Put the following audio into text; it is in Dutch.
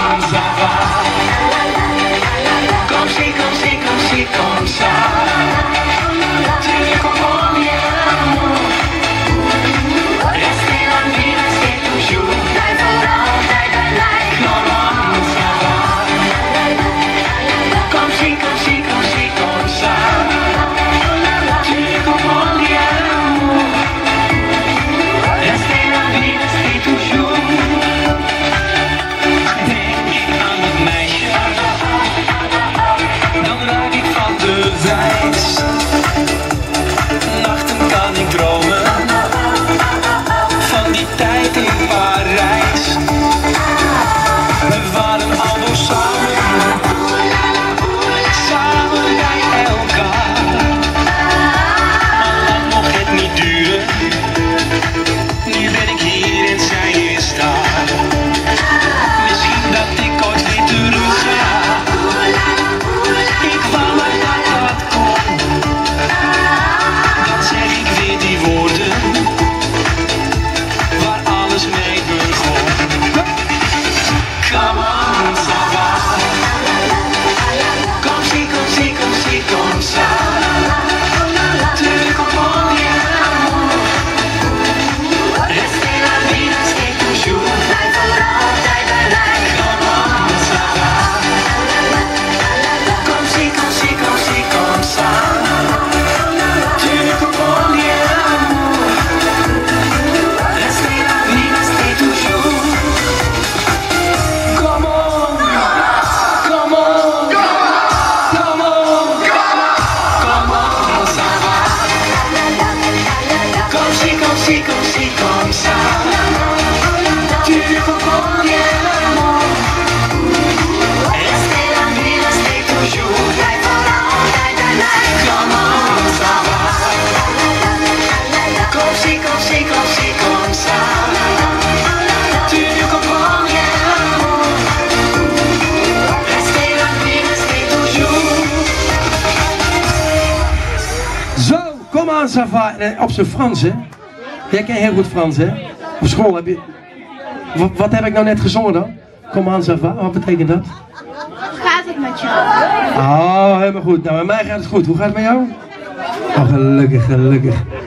ça va. Comme si, comme si, comme si, comme ça. Tu comprends bien. Rester la vie, rester toujours. Blijf voor altijd bij mij. Comment ça va. Comme si, comme si, comme si, comme ça. Tu comprends bien. Rester la vie, rester toujours. Denk ik aan het meisje, dan raak ik van de wijs. Nachten kan ik dromen van die tijd in Parijs. We waren aldoor samen, samen bij elkaar. Maar lang mocht het niet duren, nu ben ik hier en zij is daar. Misschien dat ik ooit weer terug ga. Ik wou maar dat dat kon. Dan zeg ik weer die woorden waar alles mee begon. Comment ça va. Comme si, comme si, comme si, comme ça. Tu comprends bien. Rester la vie, rester toujours. Blijf voor altijd bij mij. Comment ça va. Comme si, comme si, comme si, comme ça. Tu comprends bien. Rester la vie, rester toujours. Comment ça va. Comme si, comme si, comme si, comme ça. Tu comprends bien. Rester la vie, rester toujours. Blijf voor altijd bij mij. Comment ça va. Comme si, comme si, comme si, comme ça. Tu comprends bien. Rester la vie, rester toujours. Zo, comment ça va. Op zijn Frans, hè? Jij kent heel goed Frans, hè? Op school heb je... Wat heb ik nou net gezongen dan? Comment ça va, wat betekent dat? Gaat het met jou? Oh, helemaal goed. Nou, bij mij gaat het goed. Hoe gaat het met jou? Oh, gelukkig, gelukkig.